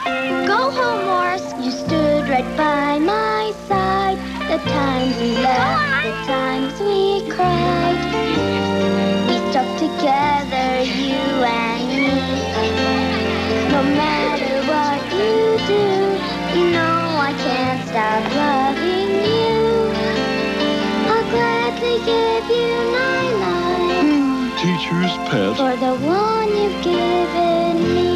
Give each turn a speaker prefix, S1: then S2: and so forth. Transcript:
S1: Go home, Morris. You stood right by my side. The times we laughed, the times we cried. We stuck together, you and me. No matter what you do, you know I can't stop loving you. I'll gladly give you my life.
S2: Teacher's pet.
S1: For the one you've given me.